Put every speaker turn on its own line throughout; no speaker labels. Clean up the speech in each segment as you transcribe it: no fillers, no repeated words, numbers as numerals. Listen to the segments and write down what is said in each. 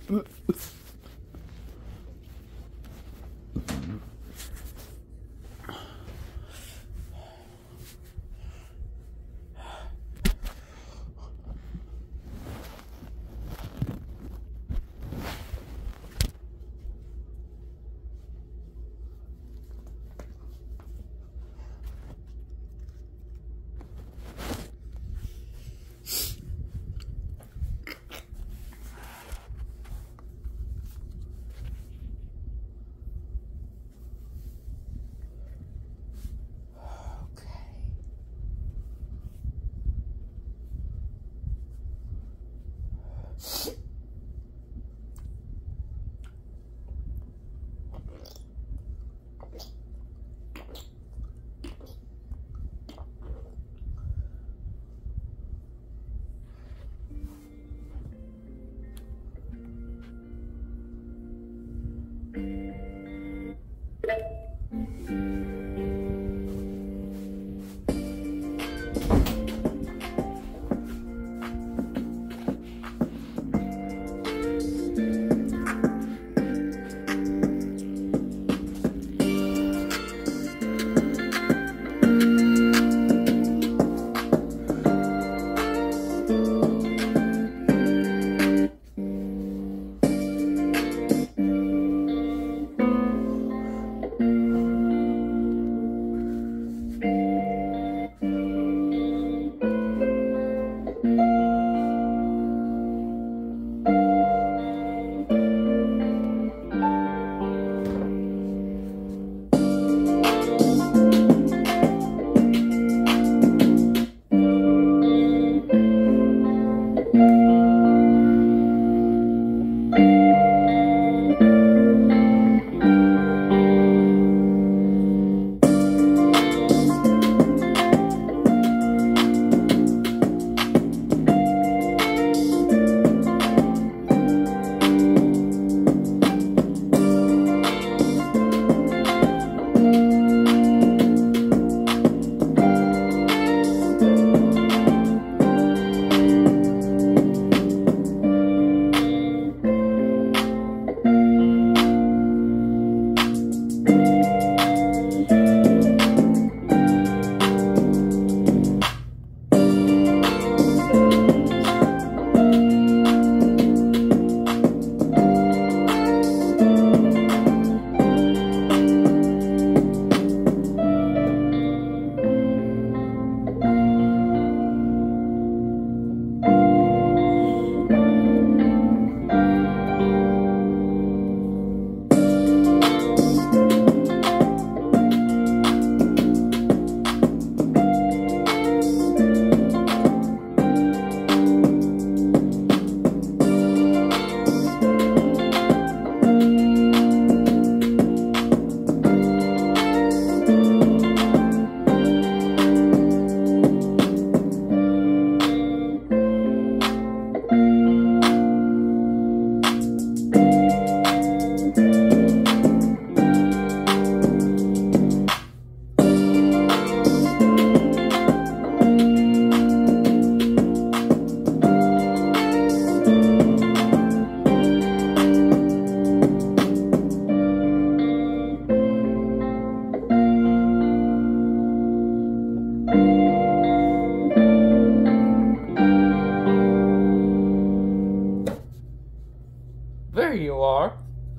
There you are.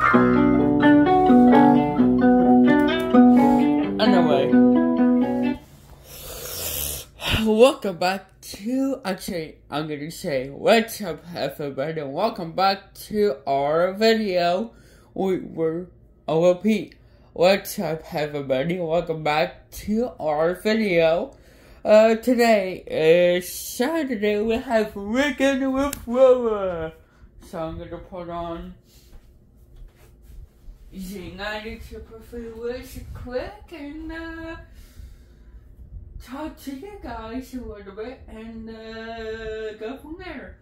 Anyway, welcome back to, I'm gonna say, what's up everybody, welcome back to our video. I'll repeat, what's up everybody, welcome back to our video. Today is Saturday, we have Weekend with Roller. So I'm gonna put on Z92 really quick and talk to you guys a little bit and go from there.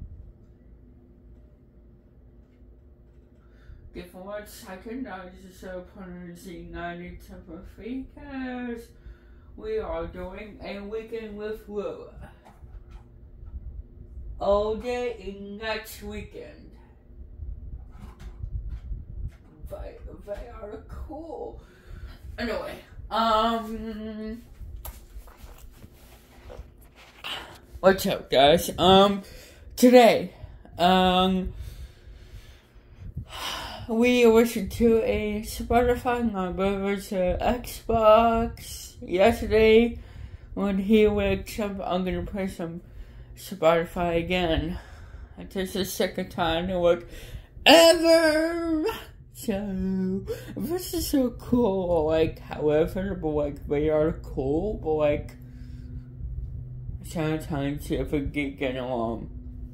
Give me 1 second, I just open Z92 because we are doing a Weekend with Roller. All day and next weekend. they are cool. Anyway, what's up, guys? Today, we listened to a Spotify number to Xbox yesterday. When he wakes up, I'm gonna play some Spotify again. This is the second time in like ever. So this is so cool. Like, however, but like they are cool, but like sometimes if we get along.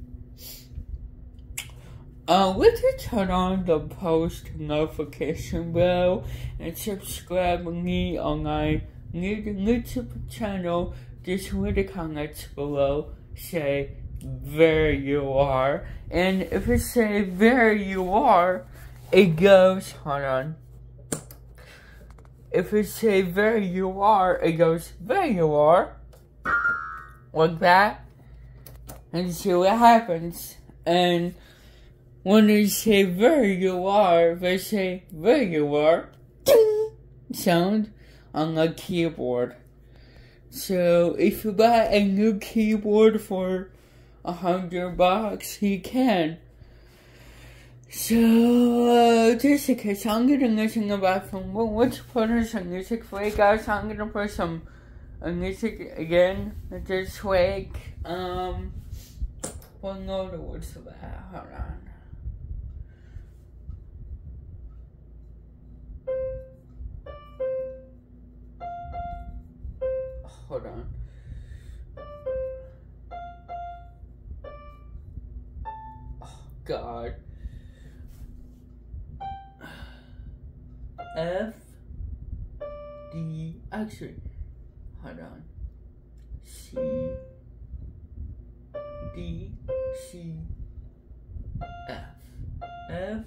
We can turn on the post notification bell and subscribe me on my YouTube channel. Just read the comments below. Say there you are, and if it say there you are, it goes, hold on. If it say there you are, it goes there you are, like that, and see what happens. And when they say there you are, they say there you are, ding, sound on the keyboard. So if you buy a new keyboard for $100, you can. So just in case, I'm gonna listen about from which put in some music for you guys. I'm gonna play some music again this week. Well, no, the words of that. Hold on. Hold on. Oh, God. F D, actually, hold on. C D C F F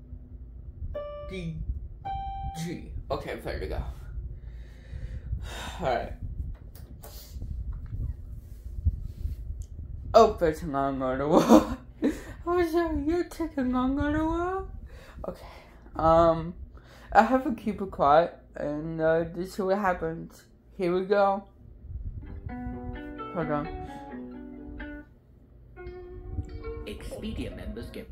D G. Okay, there we go. Alright. Oh, that's long on the wall. Oh, sorry, you're taking long on the wall? Okay, I have to keep it quiet, and this is what happens. Here we go. Hold on.
Expedia members get...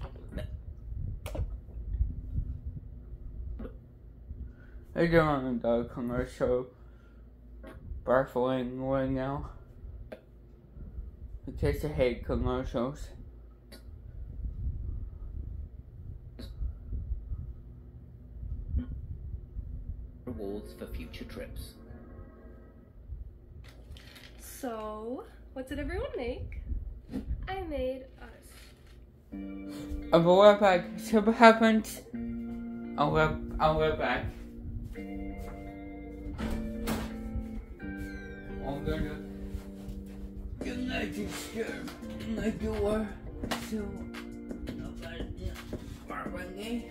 They're doing the commercial baffling right now. Because I hate commercials.
Rewards for future trips.
So, what did everyone make? I made us.
I'll be right back. See what happens. I'll be back. I'm gonna get my door so nobody bothering me.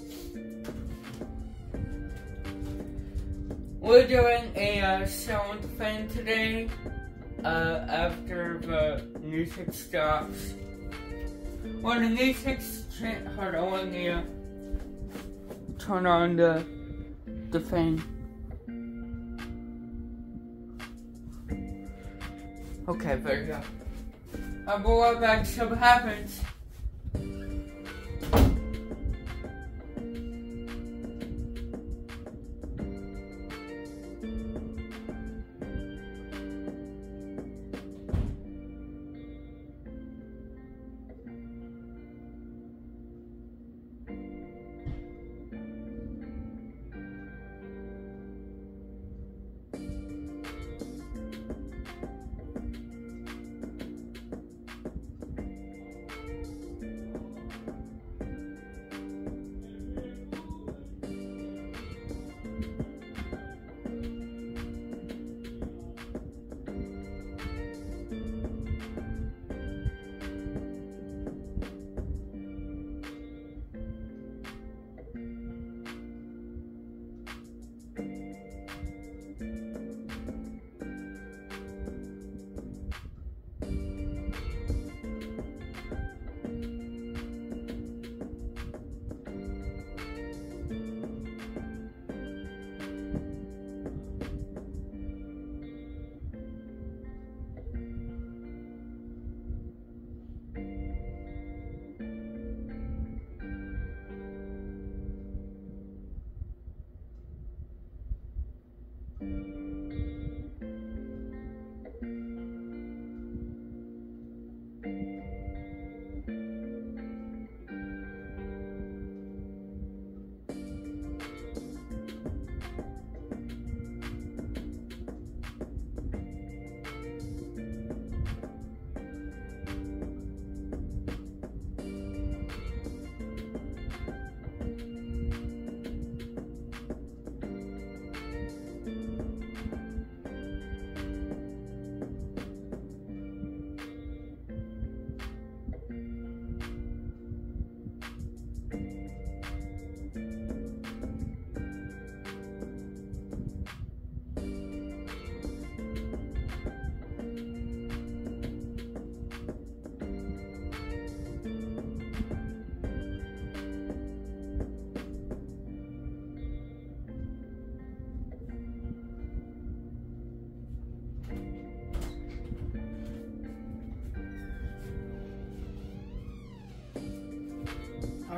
We're doing a sound thing today. After the music stops. When the music's hold on, let me turn on the thing. Okay, there you go. I'll go right back, see what happens.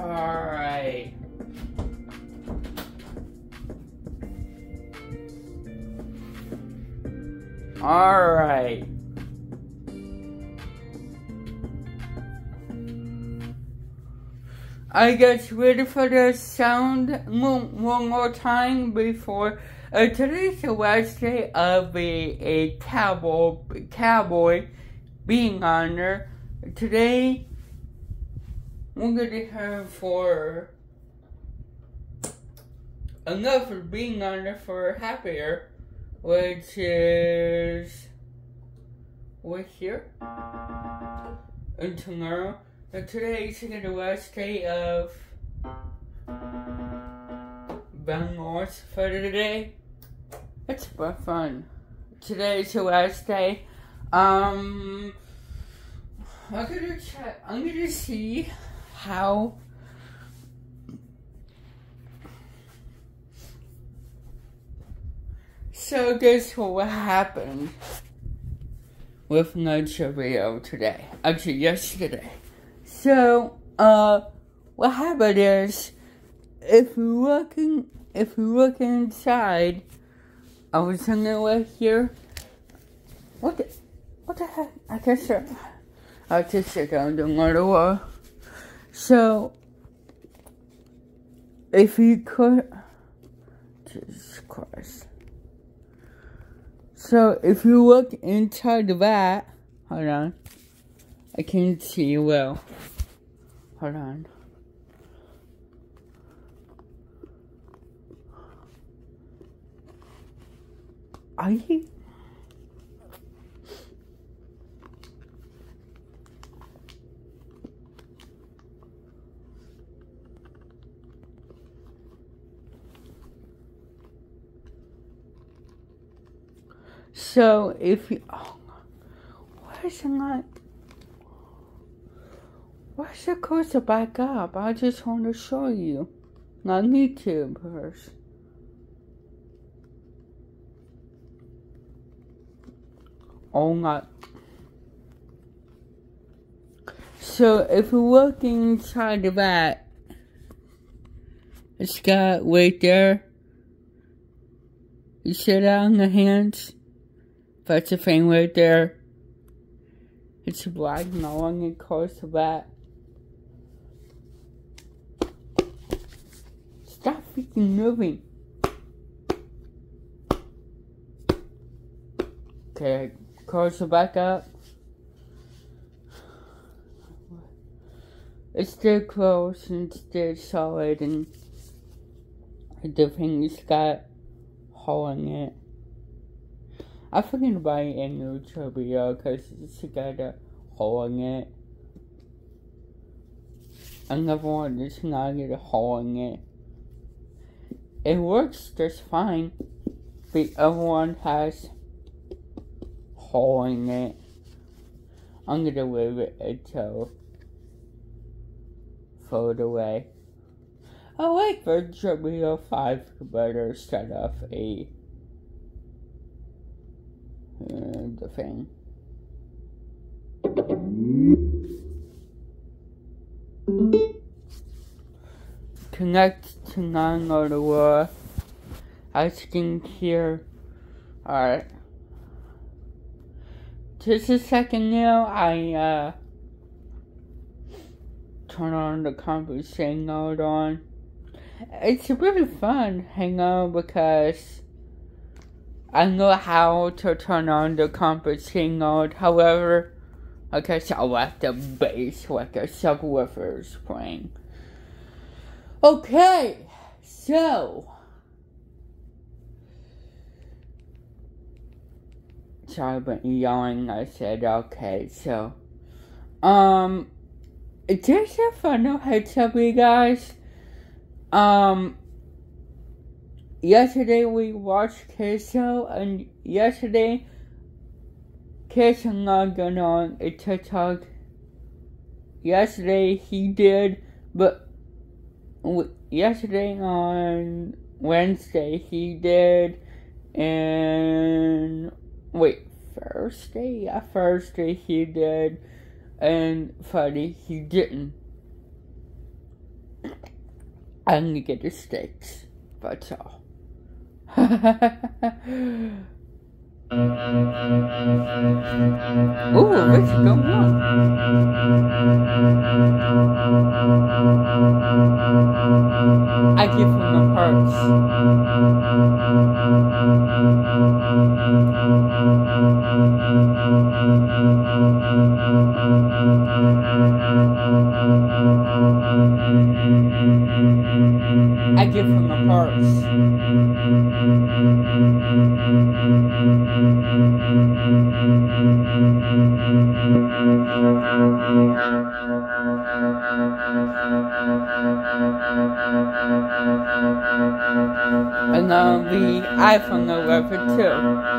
Alright. Alright. I get ready for the sound one more time before today's the last day of a cowboy being honored. Today we're gonna have for another being honored for happier, which is right here and tomorrow. And today is the last day of Bangors for the day. It's fun. Today is the last day. I'm gonna see how so guess what happened with Nature video today. Actually yesterday. So, what happened is, if you look inside, I was hanging right here. What the heck? I guess I'll just sit down the other wall. So, if you could, Jesus Christ. So, if you look inside the vat, hold on. I can't see well. Hold on. Are you? So if you, where's the light? Where's the cursor back up? I just want to show you. Not YouTube first. Oh my. So if you look inside the vat, it's got right there. You see that on the hands? That's the thing right there. It's black and along it close to that. Stop freaking moving. Okay, close it back up. It's still close and still solid, and the thing's got hole in it. I forgot to buy a new video because it's got a hole in it. Another one does not get a hole in it. It works just fine. The other one has hole in it. I'm gonna leave it until throw it away. I like Virtual Video 5 better set off the thing. Connect to non-audio. As you can hear. Alright. Just a second now, I turn on the conferencing mode on. It's really fun hang on because I know how to turn on the conferencing mode. However, I guess I left the bass like a subwoofer is playing. Okay, so sorry about yelling. I said okay, so just a final heads up, you guys. Yesterday we watched Queso, and yesterday Queso not going on a TikTok. Yesterday he did, but yesterday on Wednesday he did, and Thursday? Yeah, Thursday he did, and Friday he didn't. I'm gonna get the steaks. That's all. Ooh, what's going on? I give him the parts. I give him the parts. And now the iPhone 11 too.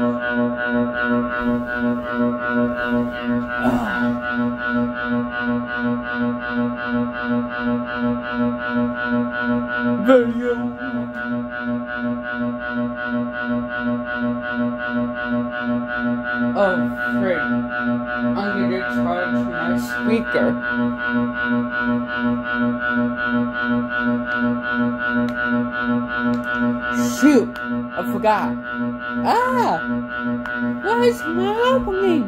Video. Oh, great. I'm gonna charge my speaker. Shoot! I forgot. Ah! Why is it not opening?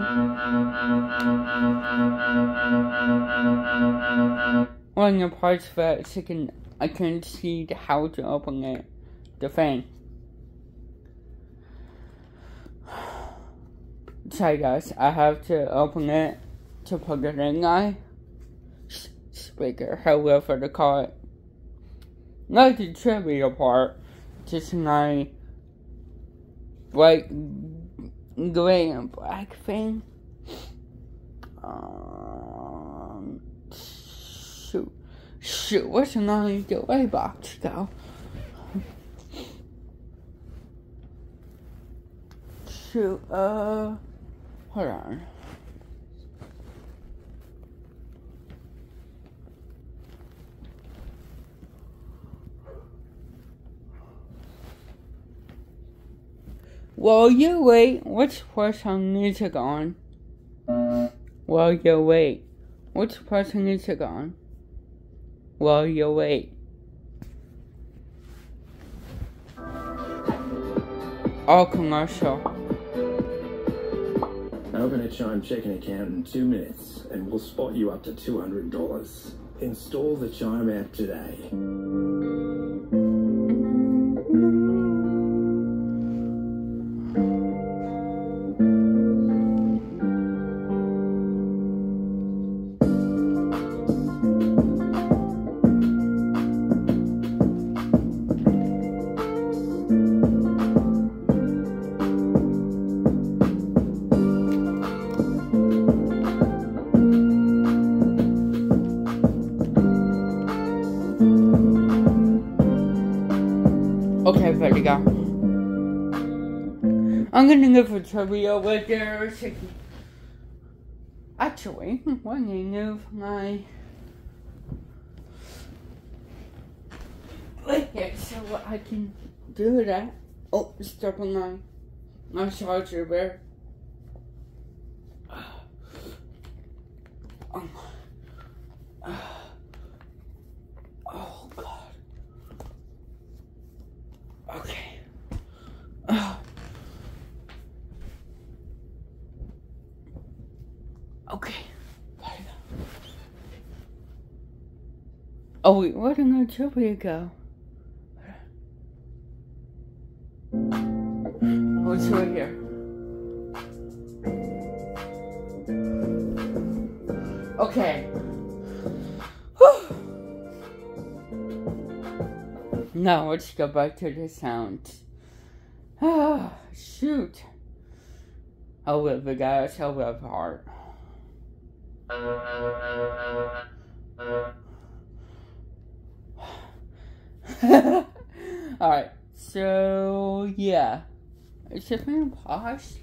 On the parts that I can see how to open it. The thing. Sorry guys, I have to open it to plug it in my speaker, however to call it. Not the trivia part, just my white, gray, and black thing. Shoot, where's the non-delay box go? Shoot, hold on. While you wait, let's put some music on. While you wait, let's put some music on. While you wait. All commercial.
Open a Chime checking account in 2 minutes and we'll spot you up to $200. Install the Chime app today.
Okay, there we go. I'm gonna go for trivia with their chicken. Actually, let me move my blanket so I can do that. Oh, step on my charger there. Oh God. Okay. Okay. Oh wait, where did my trivia go? What's right here? Okay. Now let's go back to the sounds. Ah, shoot. I'll live, guys. I'll live hard. Alright, so yeah. Is it being paused?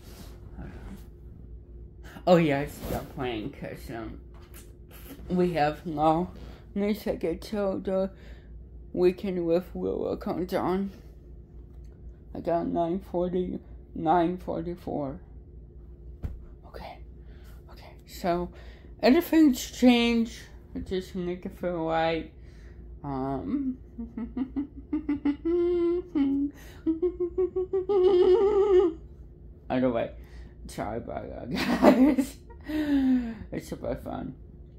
Oh yeah, I stopped playing because we have no music until the Weekend with Willow comes on. I got 9:40, 9:44. Okay, so everything's changed. I just make it feel right. Anyway, sorry about that, guys. It's super fun.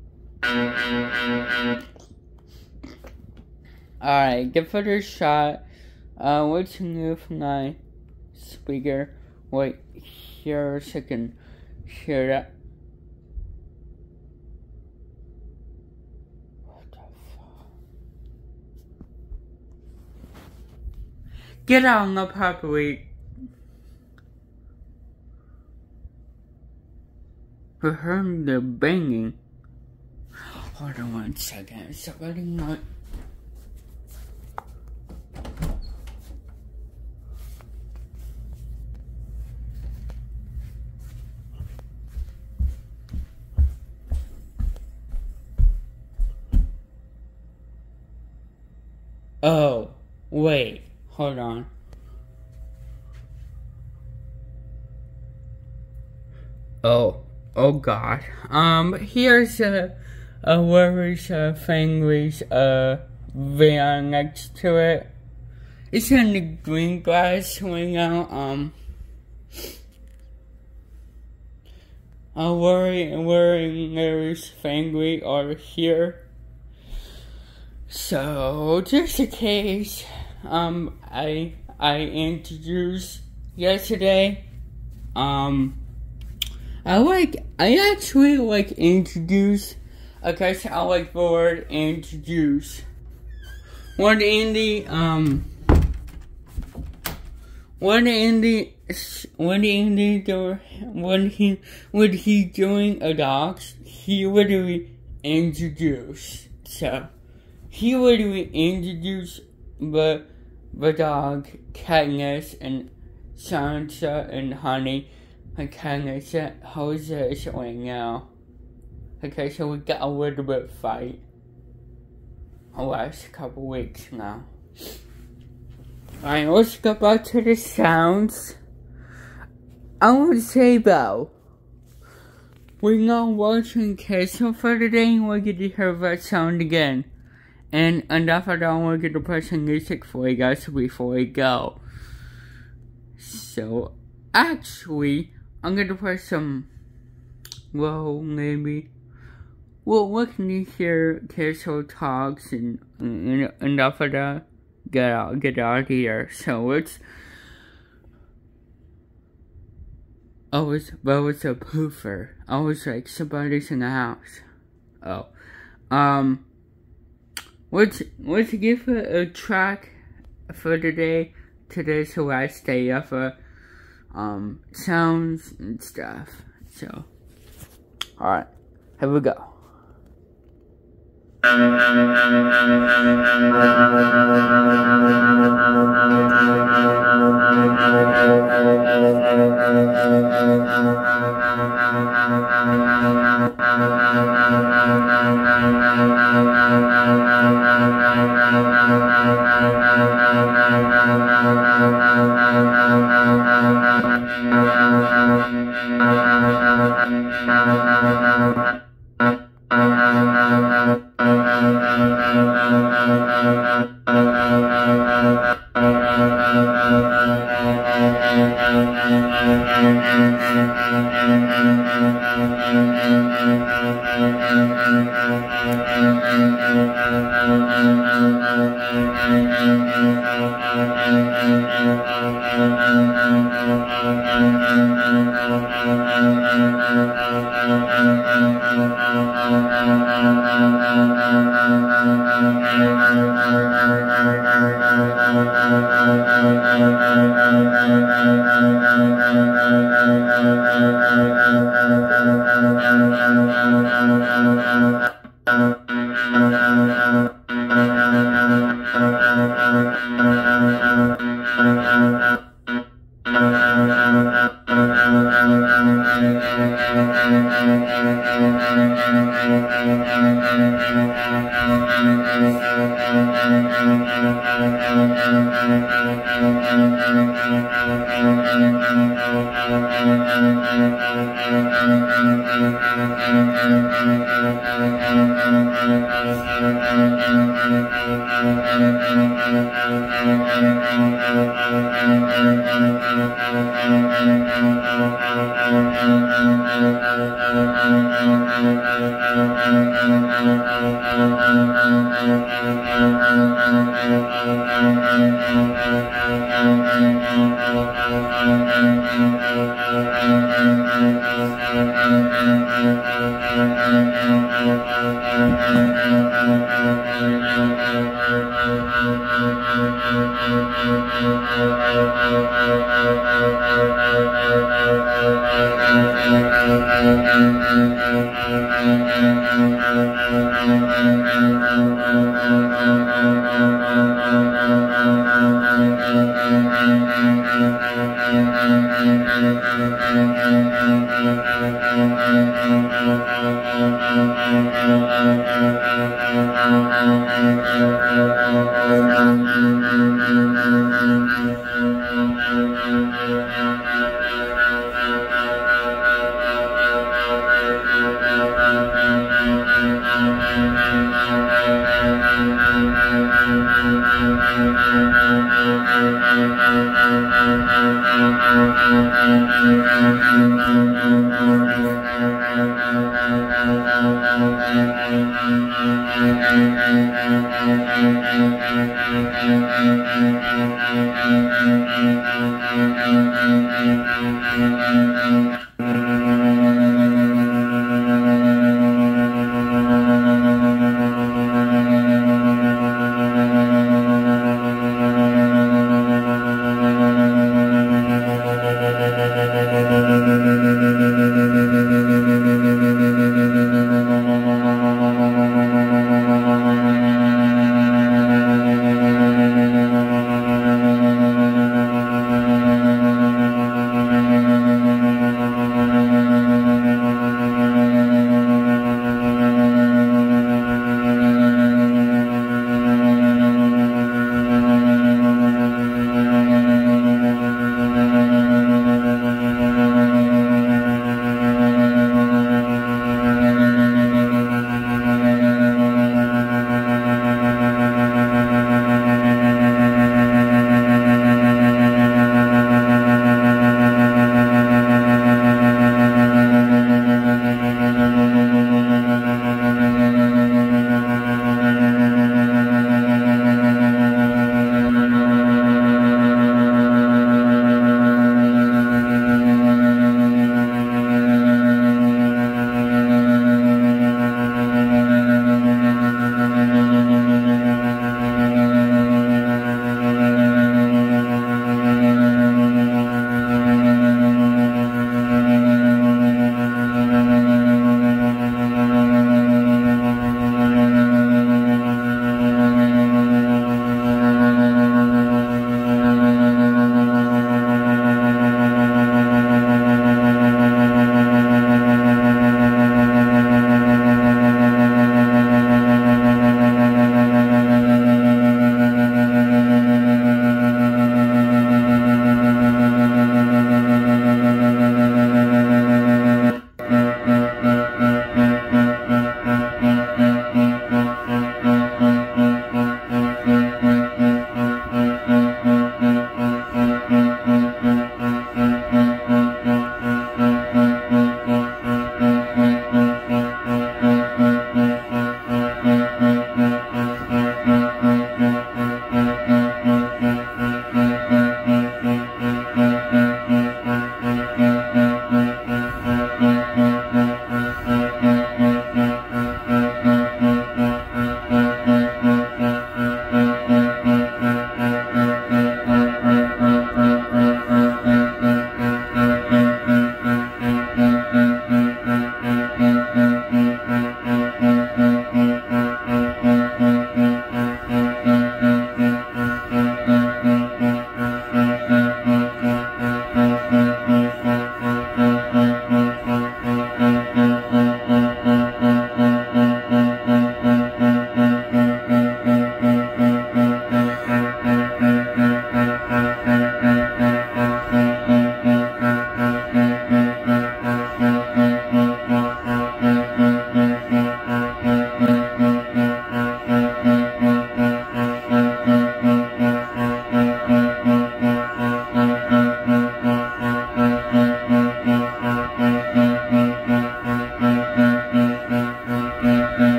Alright, give it a shot. What's new from my speaker? Wait, here so I can hear that. What the fuck? Get out on the property. We heard the banging. Hold on 1 second. Somebody not. Oh, wait. Hold on. Oh God. Here's a Worries Fangry's van next to it. It's in the green glass window. Worries Fangry are here. So just in case, I introduced yesterday. I actually like introduce. Okay, so I like the word introduce. When he doing a docs, he literally introduce. So he literally introduced the dog Katniss and Sansa and Honey. And Katniss said Jose is right now. Okay, so we got a little bit of fight the last couple weeks now. Alright, let's go back to the sounds. I would say though, we're not watching Castle for today, we're going to hear that sound again. And after that, we're going to play some music for you guys before we go. So, actually, I'm going to play some, well, maybe. Well, we can hear Castle talks and after that, get out of here. So it's, that was a poofer. I was like, somebody's in the house. Oh, let's give it a track for today. Today's the last day of sounds and stuff. So, alright, here we go.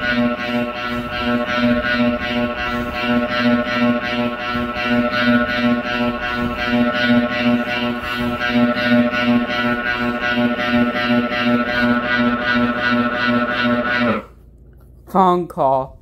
Phone call.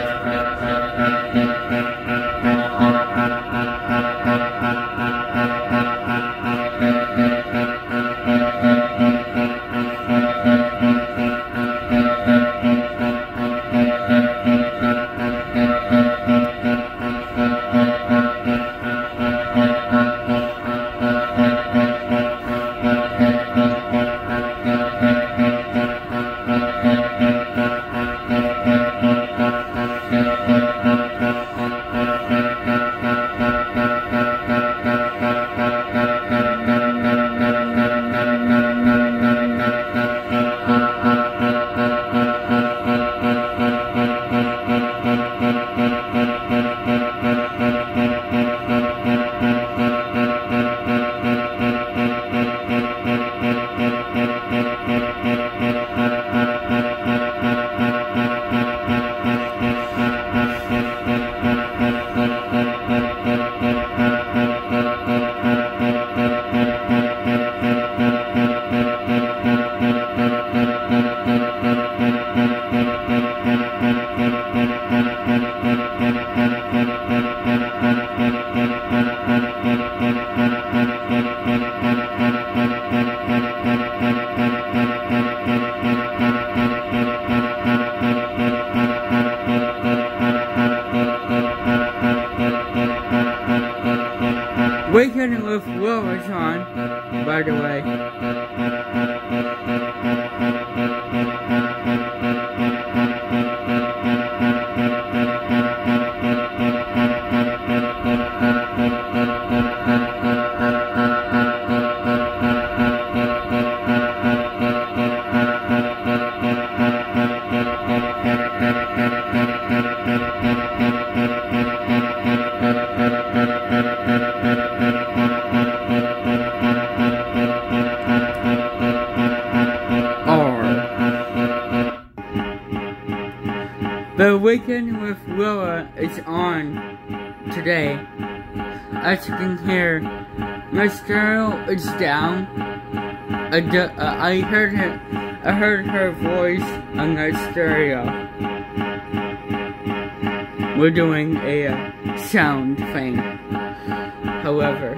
Weekend with Will is on, by the way. The Weekend with Willa is on today. As you can hear, my stereo is down. I heard her voice on the stereo. We're doing a sound thing. However,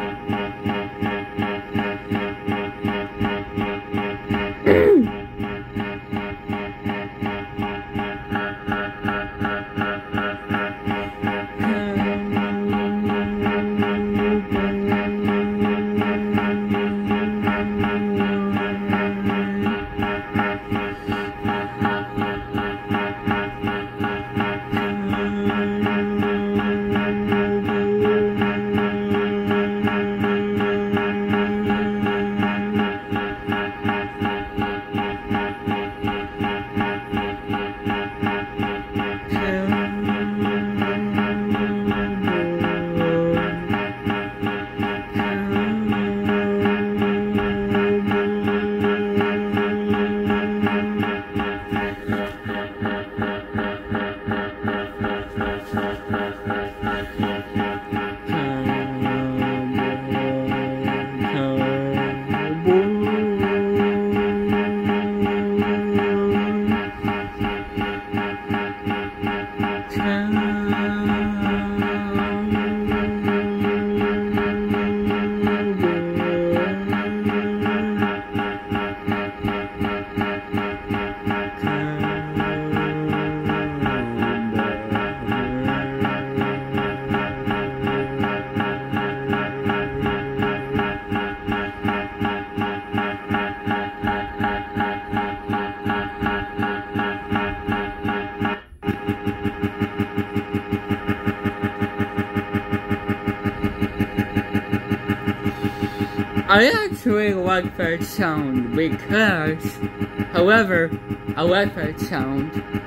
I actually like that sound because, however, I like that sound.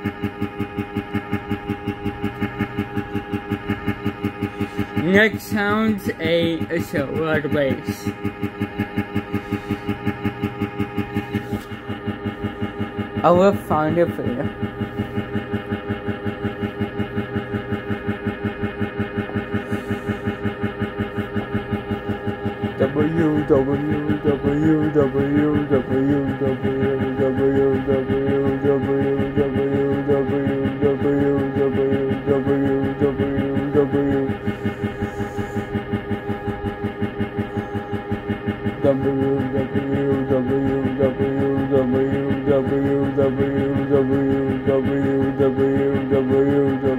Next sound's it's a lot of bass. I will find it for you.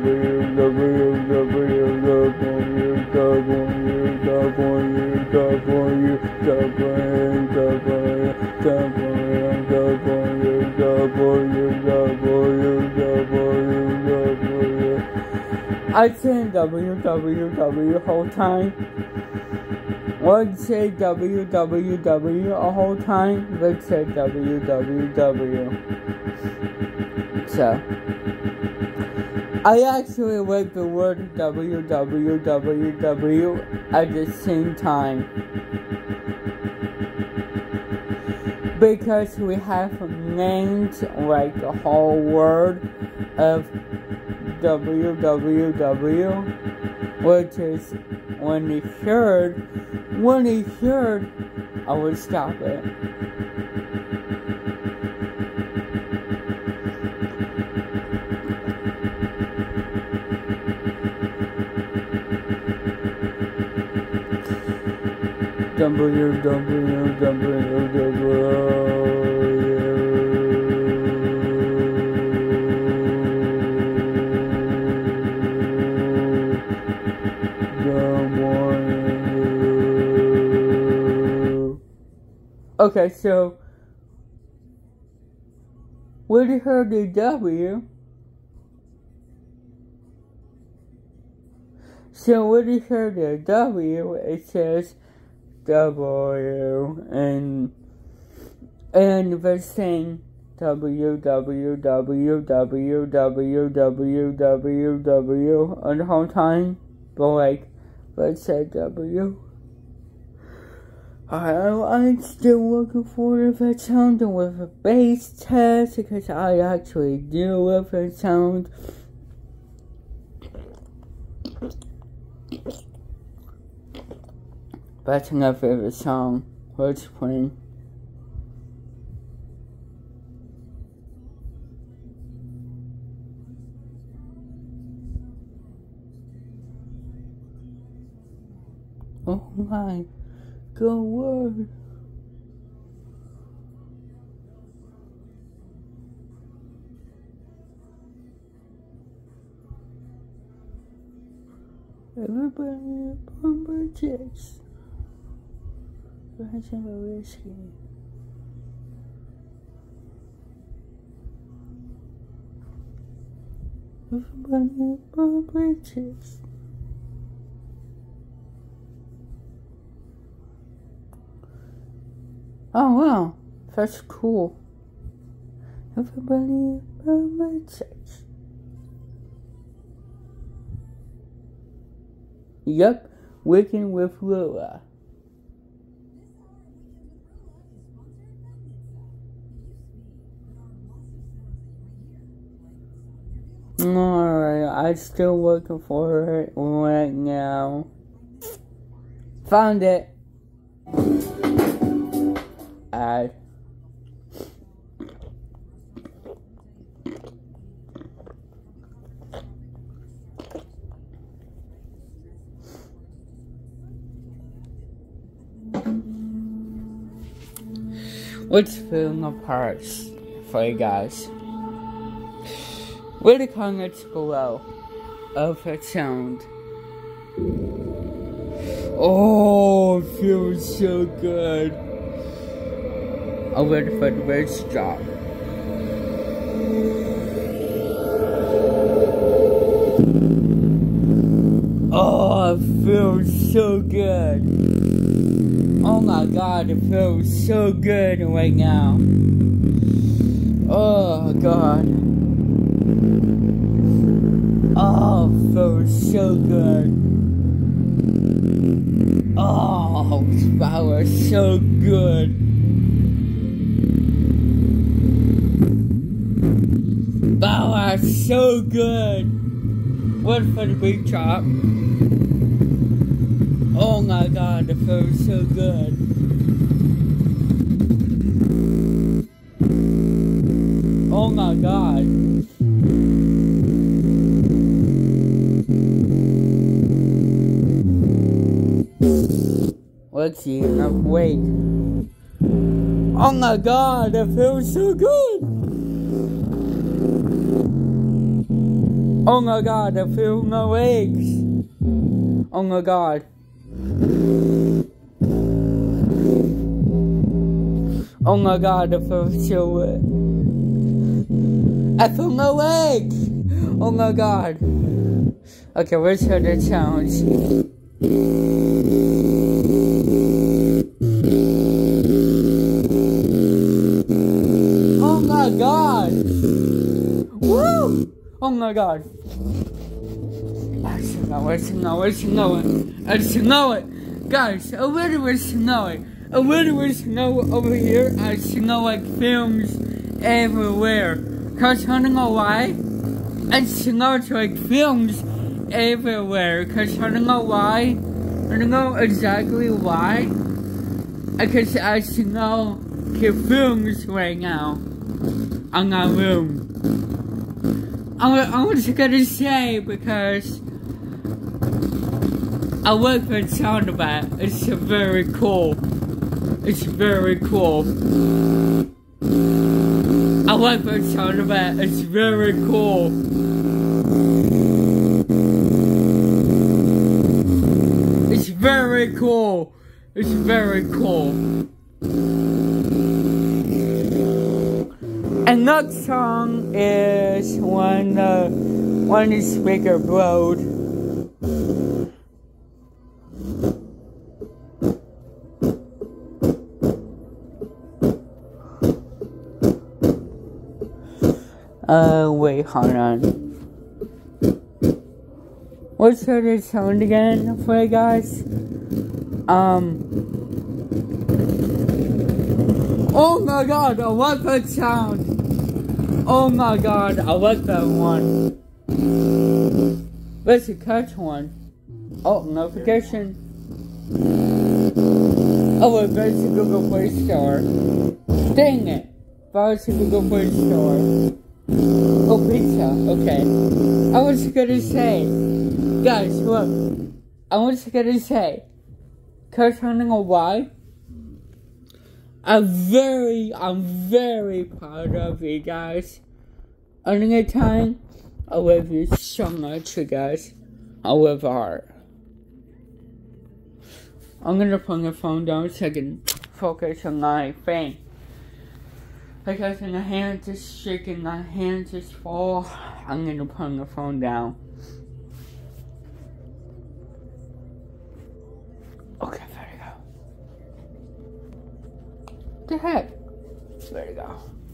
I said www whole time. One say www a whole time, but said www. So, I actually read the word www at the same time. Because we have named like the whole word of www, which is when he heard, I would stop it. Okay, so when you heard the W, it says W, and the saying www on the whole time, but it said W. I'm still looking for that sound with a bass test because I actually do with a sound. That's my favorite song. Let's play. Oh my God, word. Everybody bumper chicks. That's a whiskey. Everybody bumper chicks. Oh wow, that's cool. Everybody bumper chicks. Yep, Working with Lula. Alright, I'm still looking for it right now. Found it. Add. Let's fill in the parts for you guys. Leave the comments below of that sound. Oh, it feels so good. I'm ready for the bass drop. Oh, it feels so good. Oh my God, it feels so good right now. Oh God. Oh, it feels so good. Oh, that was so good. That was so good. What for the big chop? Oh my God, it feels so good. Oh my God. Let's see, wait. Oh my God, it feels so good. Oh my god, I feel no legs. Oh my god. Oh my god, I feel so wet. I feel no legs. Oh my god. Okay, let's hear the challenge. Oh my god. Woo! Oh my god. It's snowing. Guys, a little bit snowing. A little bit snow over here. I snow like films everywhere. Cause I don't know why. It snows like films everywhere. Cause I don't know why. I don't know exactly why. Because I snow films right now. On my room. I was gonna say because I like the sound of that. It's very cool. It's very cool. I like the sound of that. It's very cool. It's very cool. It's very cool. And next song is when the speaker blowed. Wait, hold on. What's the sound again for you guys? Oh my god, I like that sound. Oh my god, I like that one. Let's catch one. Oh, notification. Oh, wait, that's the Google Play Store. Dang it. That's the Google Play Store. Oh, pizza. Okay. I was gonna say. Guys, look. I was gonna say. Cause I don't know why. I'm very proud of you guys. Another time, I love you so much, you guys. I love art. I'm gonna put the phone down so I can focus on my thing. Because my hands is shaking, my hands is full. I'm gonna put the phone down. Okay, there you go. The heck? There you go.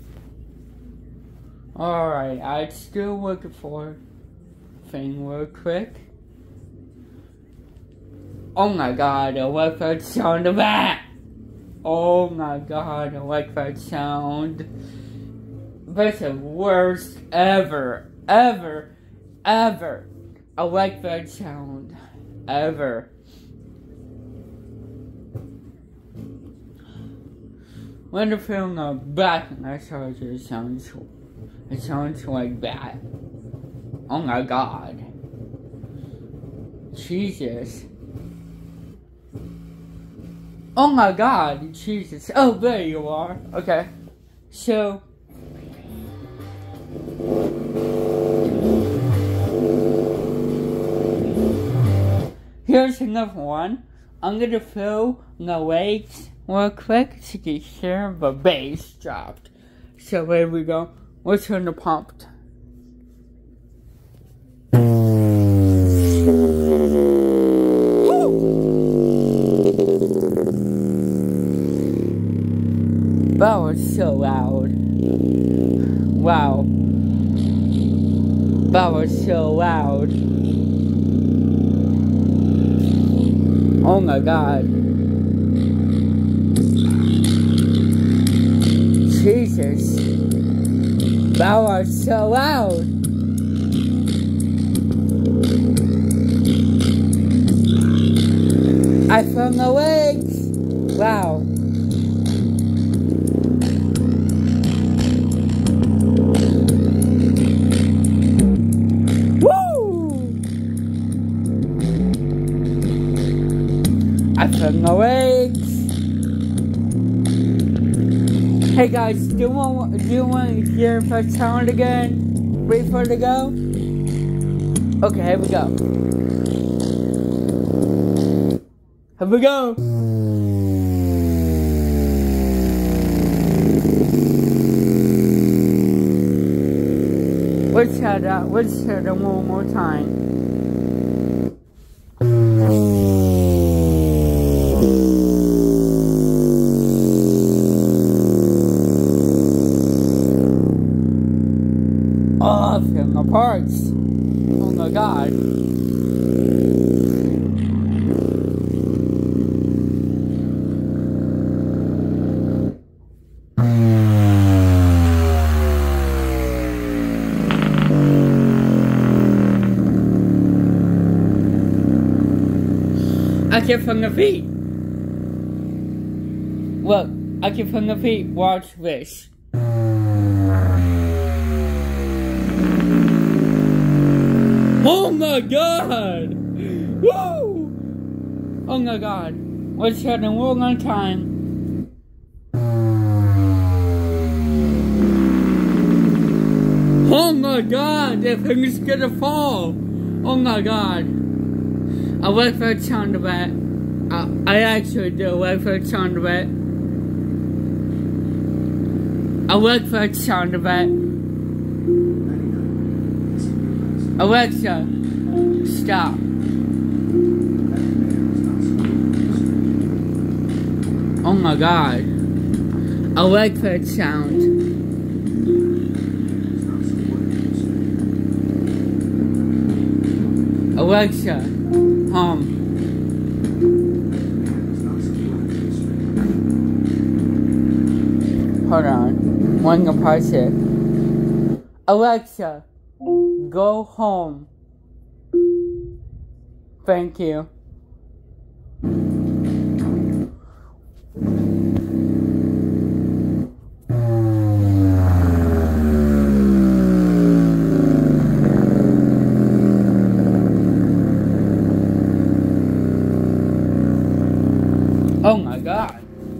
Alright, I'm still looking for thing real quick. Oh my god, I like that sound of that! Oh my god, I like that sound. That's the worst ever. I like that sound. Ever. When the film goes back and I saw it sounds like that. Oh my god. Jesus. Oh my god, Jesus. Oh, there you are. Okay. So. Here's another one. I'm gonna fill the legs real quick to get sure the bass dropped. So here we go. Let's turn the pump. That was so loud. Wow. That was so loud. Oh my god. Jesus. That was so loud. I found the legs. Wow. I found my legs. Hey guys, do you want to hear that sound again before to go? Okay, here we go. Here we go. Let's try that one more time. Oh, I feel my parts. Oh my god. I can from the feet. Look, I can from the feet. Watch this. Oh my god! Woo! Oh my god. Let's try it one more time. Oh my god, that thing is gonna fall. Oh my god. I like for the sound of it. I actually do like for the sound of it. I like for the sound of it. Alexa, stop. Oh my god. I like that sound. Alexa, hold on. One more part here. Alexa, go home. Thank you. Oh my god.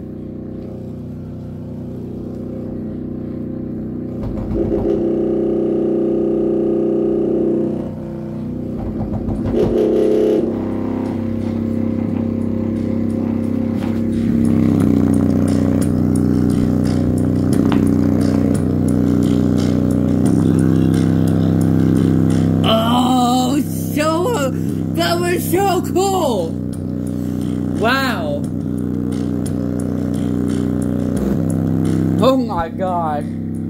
That was so cool! Wow! Oh my god!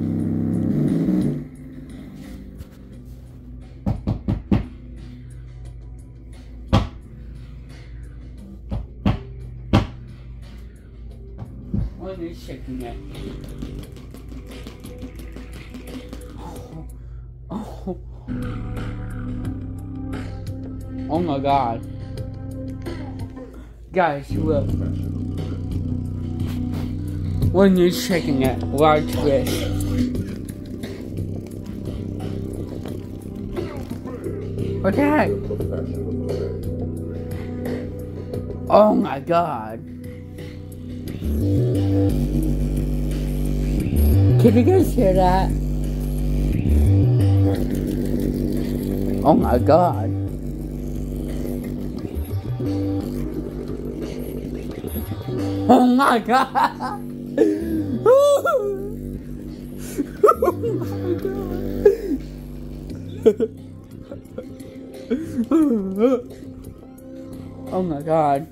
What is shaking it? Oh. Oh my god. Guys, look. When you're shaking it, watch this. What the heck? Oh my god. Can you guys hear that? Oh my god. Oh my god! Oh my god! Oh my god!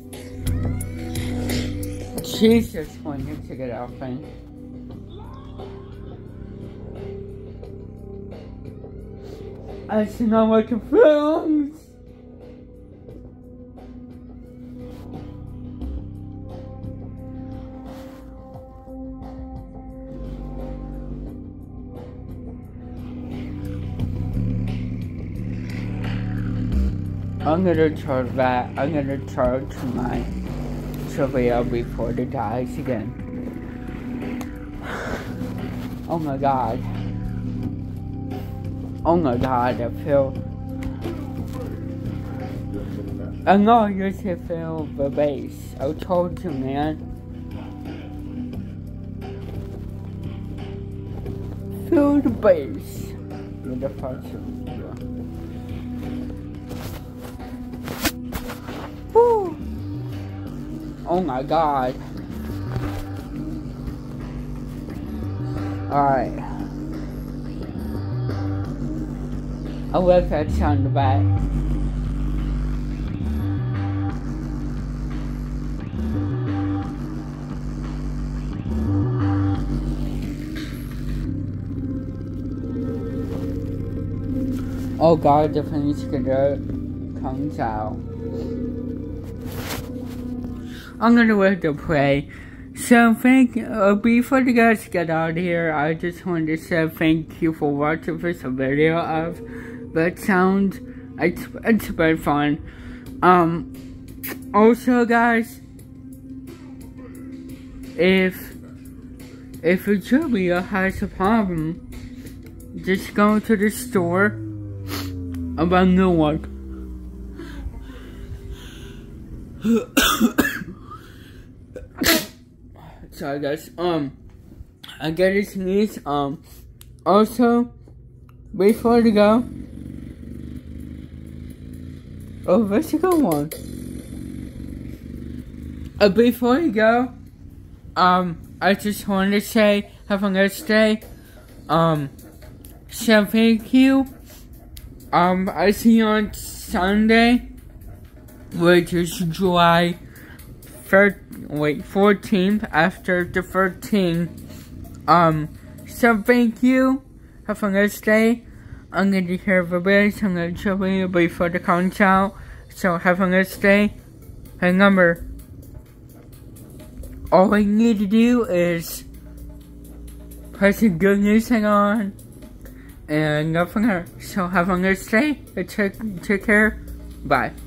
Jesus, when you took it out, thing. I should not like the films. I'm gonna charge that. I'm gonna charge my surveyor before it dies again. Oh my god. Oh my god, I feel. I'm not used to feel the bass. I told you, man. Feel the bass. With the first video. Oh my god. Alright. I love that sound in the back. Oh god, the Phoenix Killer comes out. I'm gonna wait to play. So before you guys get out of here, I just wanted to say thank you for watching this video of Bed Sounds. It's been fun. Also guys, if Julia has a problem, just go to the store about new one. Sorry guys, I gotta sneeze. Also, before you go, oh, where's the good one? Before you go, I just wanted to say, have a nice day. So thank you. I see you on Sunday, which is July 14th, after the 13th. So thank you. Have a nice day. I'm going to hear everybody, so I'm going to show you before the comes out. So have a nice day. And remember, all we need to do is press the good music on and go from there. So have a nice day. Take care. Bye.